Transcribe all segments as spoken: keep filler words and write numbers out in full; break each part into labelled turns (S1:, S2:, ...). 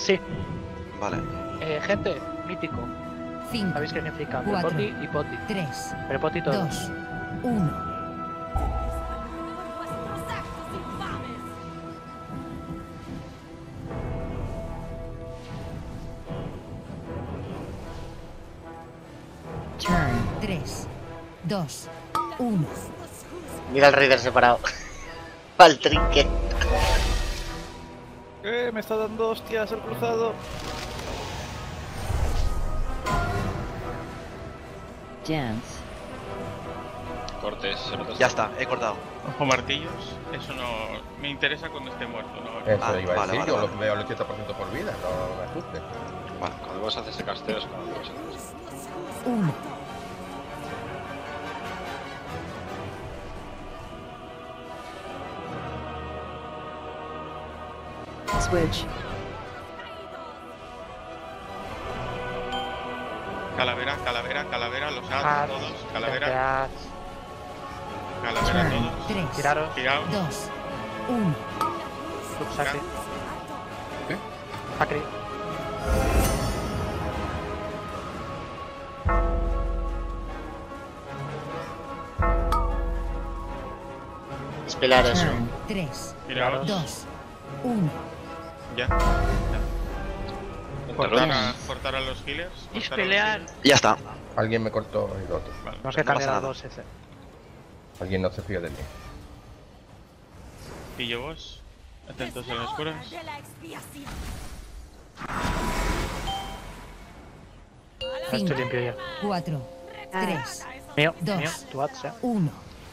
S1: sí.
S2: Vale.
S1: Eh, gente, mítico.
S3: cinco,
S1: ¿Sabéis qué significa?
S3: cuatro,
S1: Prepoti y poti.
S3: tres,
S1: Prepoti todo.
S3: dos, uno. Turn tres, dos, uno.
S4: Mira el Raider separado. Pa'l trinque.
S5: Eh, me está dando hostias el cruzado.
S3: Dance.
S6: Cortes, se nota.
S2: Ya está, he cortado.
S7: Ojo martillos, eso no me interesa cuando esté muerto, ¿no?
S8: Eso
S2: Ah,
S8: iba a
S2: vale,
S8: decir,
S2: vale,
S8: yo
S2: vale.
S8: lo veo al ochenta por ciento por vida, no me asuste.
S2: Vale.
S6: Cuando vos haces ese casteo es cuando vos haces.
S3: uno. Switch.
S7: Calavera, calavera, calavera, los
S1: Ah,
S7: A todos, calavera,
S1: T
S7: calavera
S3: Turn
S7: todos.
S3: tres,
S1: Tiraros.
S7: Tiraos.
S3: dos, uno.
S1: Sub Sacri.
S8: ¿Qué?
S1: Sacri.
S4: Espilar eso.
S3: Turn tres,
S7: Tiraos.
S3: dos, uno.
S7: Ya. Cortar a, cortar a los healers.
S1: Y
S7: cortar a los
S1: pelear.
S7: healers.
S2: Ya está.
S8: Alguien me cortó el otro.
S7: Vale.
S1: Tenemos que
S2: No
S1: cambiar
S2: pasa
S1: a
S2: nada.
S1: dos ese.
S8: Alguien no se fía de mí.
S7: Pillo vos. Atentos a las curas.
S1: Estoy
S3: cinco,
S1: limpio ya.
S3: cuatro, tres,
S1: Mío,
S3: Dos.
S1: mío, tu ads, eh.
S3: uno.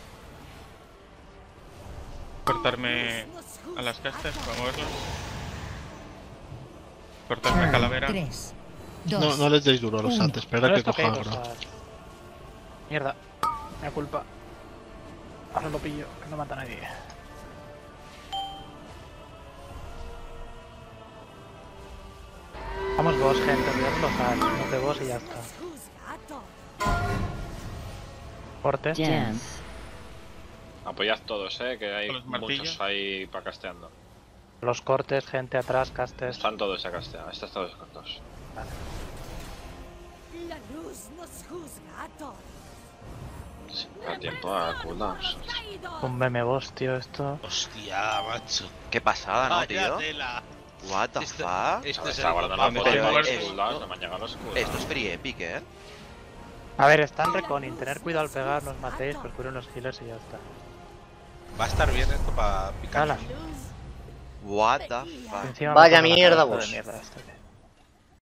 S7: Cortarme a las castas para moverlos. Cortarme a
S3: Turn
S7: calavera.
S3: tres, dos,
S9: No, no les deis duro a los
S3: uno.
S9: antes, espera
S1: No
S9: que
S1: les
S9: coja
S1: toquéis,
S9: agro.
S1: o sea, Mierda. Me da culpa. Ahora lo pillo, que no mata a nadie. Vamos vos, gente, olvidad los ads, unos de vos y ya está. Corte.
S3: Dance.
S6: Apoyad todos, eh, que hay
S7: Con los martillos.
S6: muchos ahí para casteando.
S1: Los cortes, gente atrás, castes.
S6: Están todos a castear, están todos cortos. Sí, da tiempo a cooldowns.
S1: Un meme boss, tío, esto.
S9: Hostia, macho.
S2: Qué pasada, ¿no,
S9: Vaya
S2: tío?
S9: tela.
S2: What the
S9: Este-
S2: fuck?
S9: este
S6: Se
S9: es
S6: está
S9: el-
S6: guardando la
S7: ¿dónde
S6: foto
S7: tengo
S6: de los
S2: esto?
S6: cooldowns, no me han llegado los cooldowns.
S2: Esto es free epic, eh.
S1: A ver, están reconing, tener cuidado al pegar, no os matéis, procuren los healers y ya está.
S9: Va a estar bien esto para picar.
S1: Hala.
S2: What the fuck.
S1: Encima me
S4: Vaya
S1: pongo la
S4: mierda,
S1: cabeza de
S4: vos.
S1: mierda esta, tío.